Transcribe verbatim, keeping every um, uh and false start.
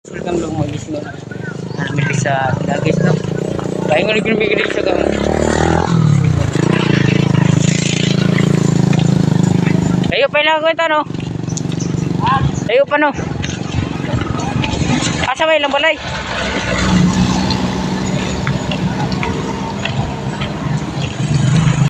Sultan belum magis no. Namin sa lagis no. Kaya nga naging sa gamon. Ayo pa lang ko ito no. Ayo pa no. Asa may lang balay.